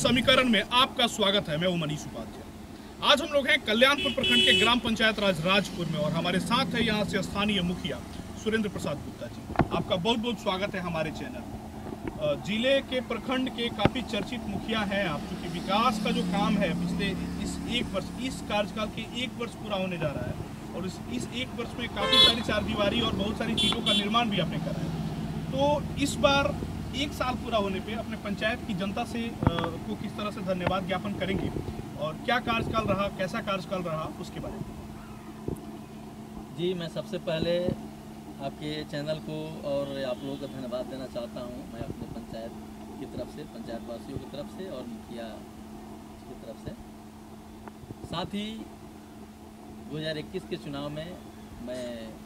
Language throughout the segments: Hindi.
समीकरण में आपका स्वागत है। मैं हूं मनीष उपाध्याय। आज हम लोग हैं कल्याणपुर प्रखंड के ग्राम पंचायत राज राजपुर में और हमारे साथ है यहां से स्थानीय मुखिया सुरेंद्र प्रसाद गुप्ता जी। आपका बहुत बहुत स्वागत है हमारे चैनल। जिले के प्रखंड के काफी चर्चित मुखिया हैं आप, चूंकि विकास का जो काम है पिछले इस कार्यकाल के 1 वर्ष पूरा होने जा रहा है और इस 1 वर्ष में काफी सारी चारदीवारी और बहुत सारी चीजों का निर्माण भी आपने करा है। तो इस बार 1 साल पूरा होने पे अपने पंचायत की जनता से को किस तरह से धन्यवाद ज्ञापन करेंगे और क्या कार्यकाल रहा, कैसा कार्यकाल रहा, उसके बारे में। जी, मैं सबसे पहले आपके चैनल को और आप लोगों को धन्यवाद देना चाहता हूं। मैं अपने पंचायत की तरफ से, पंचायत वासियों की तरफ से और मुखिया की तरफ से, साथ ही 2021 के चुनाव में मैं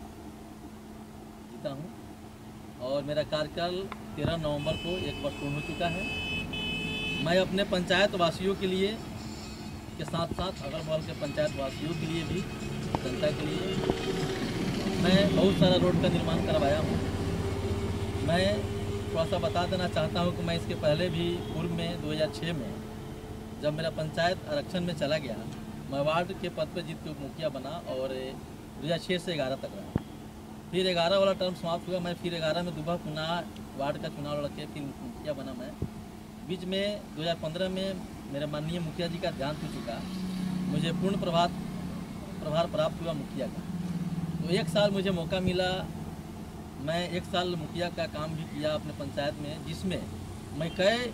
जीता हूं और मेरा कार्यकाल 13 नवंबर को 1 वर्ष पूर्ण हो चुका है। मैं अपने पंचायत वासियों के लिए के साथ साथ अगल बगल के पंचायत वासियों के लिए भी, जनता के लिए मैं बहुत सारा रोड का निर्माण करवाया हूँ। मैं थोड़ा सा बता देना चाहता हूँ कि मैं इसके पहले भी पूर्व में 2006 में जब मेरा पंचायत आरक्षण में चला गया, मैं वार्ड के पद पर जीत के उप मुखिया बना और 2006 से 11 तक रहा। फिर 11 वाला टर्म समाप्त हुआ, मैं फिर 11 में दोबारा पुनः वार्ड का चुनाव लड़ के फिर मुखिया बना। मैं बीच में 2015 में मेरे माननीय मुखिया जी का ध्यान हो चुका, मुझे पूर्ण प्रभार प्राप्त हुआ मुखिया का। तो 1 साल मुझे मौका मिला। मैं 1 साल मुखिया का काम भी किया अपने पंचायत में, जिसमें मैं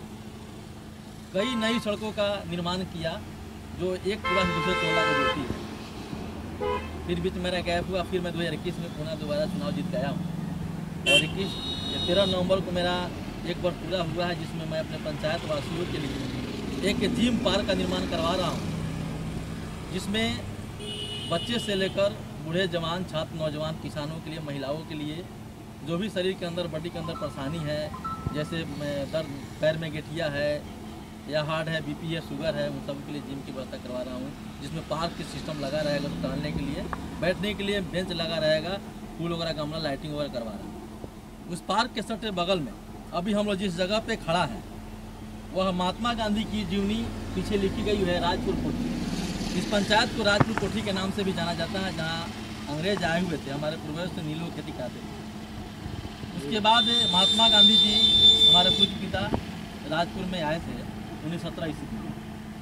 कई नई सड़कों का निर्माण किया जो एक टोला से दूसरे टोला को जोड़ती है। फिर बीच मेरा गैप हुआ, फिर मैं 2021 में पुनः दोबारा चुनाव जीत गया हूँ और 13 नवंबर को मेरा 1 वर्ष पूरा हुआ है, जिसमें मैं अपने पंचायत वासियों के लिए एक जिम पार्क का निर्माण करवा रहा हूँ, जिसमें बच्चे से लेकर बूढ़े जवान, छात्र, नौजवान, किसानों के लिए, महिलाओं के लिए जो भी शरीर के अंदर, बॉडी के अंदर परेशानी है, जैसे दर्द पैर में गठिया है या हार्ट है, बीपी है, शुगर है, उन सब के लिए जिम की व्यवस्था करवा रहा हूँ, जिसमें पार्क के सिस्टम लगा रहेगा, तो टहलने के लिए, बैठने के लिए बेंच लगा रहेगा, फूल वगैरह, गमला, लाइटिंग वगैरह करवा रहा हूँ। उस पार्क के सटे बगल में अभी हम लोग जिस जगह पे खड़ा है वह महात्मा गांधी की जीवनी पीछे लिखी गई है, राजपुर कोठी। इस पंचायत को राजपुर कोठी के नाम से भी जाना जाता है, जहाँ अंग्रेज आए हुए थे, हमारे पूर्वज से नीलों खेती करते थे। उसके बाद महात्मा गांधी जी हमारे पूज्य पिता राजपुर में आए थे 1917 ईस्वी में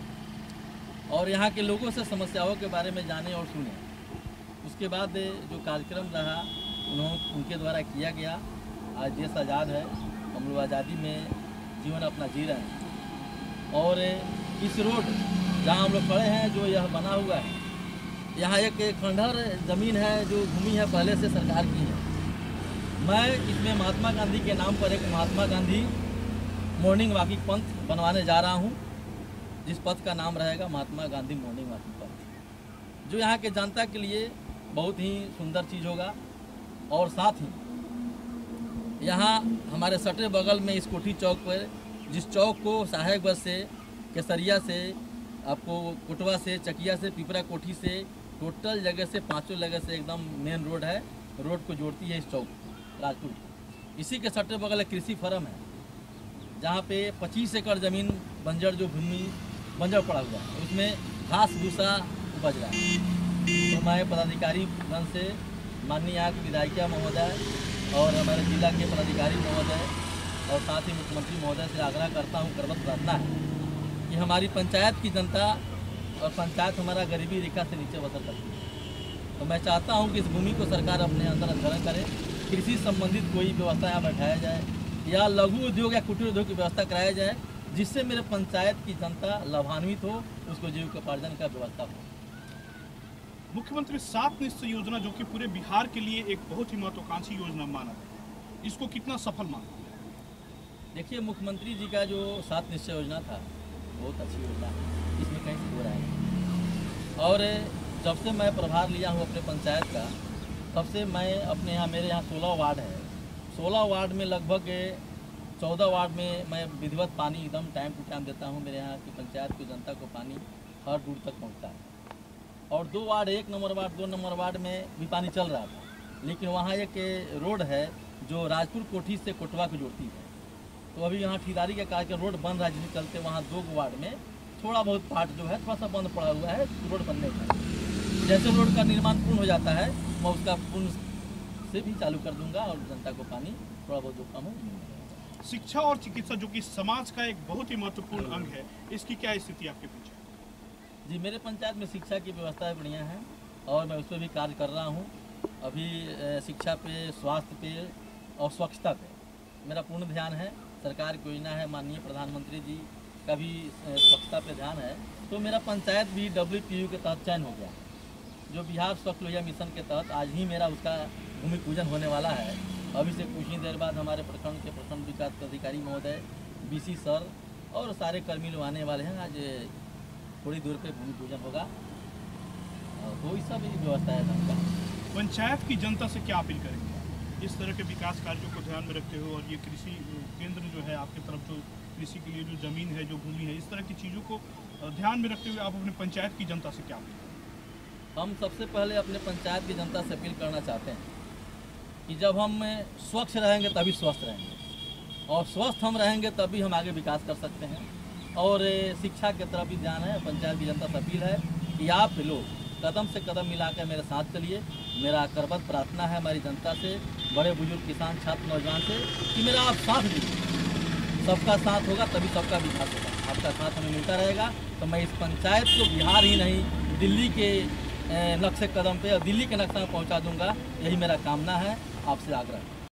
और यहाँ के लोगों से समस्याओं के बारे में जाने और सुने। उसके बाद जो कार्यक्रम रहा उनके द्वारा किया गया। आज देश आज़ाद है, हम लोग आज़ादी में जीवन अपना जी रहे हैं और इस रोड जहाँ हम लोग खड़े हैं, जो यह बना हुआ है, यहाँ एक खंडहर ज़मीन है जो भूमि है पहले से सरकार की है। मैं इसमें महात्मा गांधी के नाम पर एक महात्मा गांधी मॉर्निंग वॉकिंग पंथ बनवाने जा रहा हूँ, जिस पथ का नाम रहेगा महात्मा गांधी मॉर्निंग वॉकिंग पंथ, जो यहाँ के जनता के लिए बहुत ही सुंदर चीज़ होगा। और साथ ही यहाँ हमारे सटे बगल में इस कोठी चौक पर, जिस चौक को सहायक बस से, केसरिया से, आपको कोटवा से, चकिया से, पिपरा कोठी से, टोटल जगह से 5 जगह से एकदम मेन रोड है, रोड को जोड़ती है इस चौक राजपुर। इसी के सटे बगल एक कृषि फार्म है, जहाँ पे 25 एकड़ ज़मीन बंजर, जो भूमि बंजर पड़ा हुआ है, उसमें घास भूसा उपज रहा है। तो मैं पदाधिकारी गण से, माननीय यहाँ की विधायिका महोदय और हमारे जिला के पदाधिकारी महोदय और साथ ही मुख्यमंत्री महोदय से आग्रह करता हूँ, करवत प्रार्थना है कि हमारी पंचायत की जनता और पंचायत हमारा गरीबी रेखा से नीचे बसर करती है। तो मैं चाहता हूँ कि इस भूमि को सरकार अपने अंदर अधिग्रहण करे, कृषि संबंधित कोई व्यवस्था यहाँ बैठाया जाए या लघु उद्योग या कुटीर उद्योग की व्यवस्था कराया जाए, जिससे मेरे पंचायत की जनता लाभान्वित हो, उसको जीविकोपार्जन का व्यवस्था हो। मुख्यमंत्री 7 निश्चय योजना, जो कि पूरे बिहार के लिए एक बहुत ही महत्वाकांक्षी योजना माना है, इसको कितना सफल माना? देखिए, मुख्यमंत्री जी का जो 7 निश्चय योजना था बहुत अच्छी योजना है, इसमें कहीं से हो रहा है। और जब से मैं प्रभार लिया हूँ अपने पंचायत का, तब से मैं अपने यहाँ, मेरे यहाँ 16 वार्ड है, 16 वार्ड में लगभग 14 वार्ड में मैं विधिवत पानी एकदम टाइम टू टाइम देता हूँ। मेरे यहाँ की पंचायत की जनता को पानी हर दूर तक पहुँचता है। और 2 ward, 1 number ward, 2 number ward में भी पानी चल रहा था, लेकिन वहाँ एक रोड है जो राजपुर कोठी से कोटवा को जोड़ती है। तो अभी यहाँ ठेकेदारी का कार्य रोड बन रहा है, जिसके चलते वहाँ 2 वार्ड में थोड़ा बहुत पार्ट जो है थोड़ा सा बंद पड़ा हुआ है रोड बनने का। जैसे रोड का निर्माण पूर्ण हो जाता है मैं उसका पूर्ण से भी चालू कर दूंगा और जनता को पानी थोड़ा बहुत जो कम है। शिक्षा और चिकित्सा जो कि समाज का एक बहुत ही महत्वपूर्ण अंग है, इसकी क्या स्थिति आपके पीछे? जी, मेरे पंचायत में शिक्षा की व्यवस्था बढ़िया है और मैं उस पर भी कार्य कर रहा हूँ। अभी शिक्षा पे, स्वास्थ्य पे और स्वच्छता पे मेरा पूर्ण ध्यान है। सरकार की योजना है, माननीय प्रधानमंत्री जी का भी स्वच्छता पे ध्यान है। तो मेरा पंचायत भी WPU के तहत चयन हो गया है, जो बिहार स्वच्छ लोहिया मिशन के तहत आज ही मेरा उसका भूमि पूजन होने वाला है। अभी से कुछ ही देर बाद हमारे प्रखंड के प्रखंड विकास अधिकारी महोदय, BC सर और सारे कर्मी लोग आने वाले हैं। आज थोड़ी दूर पे भूमि पूजन होगा, तो इस सब व्यवस्था है धन का। पंचायत की जनता से क्या अपील करेंगे इस तरह के विकास कार्यों को ध्यान में रखते हुए, और ये कृषि केंद्र जो है आपकी तरफ, जो कृषि के लिए जो जमीन है, जो भूमि है, इस तरह की चीज़ों को ध्यान में रखते हुए आप अपने पंचायत की जनता से क्या अपील करेंगे? हम सबसे पहले अपने पंचायत की जनता से अपील करना चाहते हैं कि जब हम स्वच्छ रहेंगे तभी स्वस्थ रहेंगे, और स्वस्थ हम रहेंगे तभी हम आगे विकास कर सकते हैं। और शिक्षा की तरफ भी ध्यान है। पंचायत की जनता से अपील है कि आप लोग कदम से कदम मिलाकर मेरे साथ चलिए। मेरा करबद्ध प्रार्थना है हमारी जनता से, बड़े बुजुर्ग, किसान, छात्र, नौजवान से कि मेरा आप साथ दीजिए। सबका साथ होगा तभी सबका विकास होगा। आपका साथ हमें मिलता रहेगा तो मैं इस पंचायत को बिहार ही नहीं, दिल्ली के नक्शे कदम पे और दिल्ली के नक्शे में पहुंचा दूंगा। यही मेरा कामना है, आपसे आग्रह है।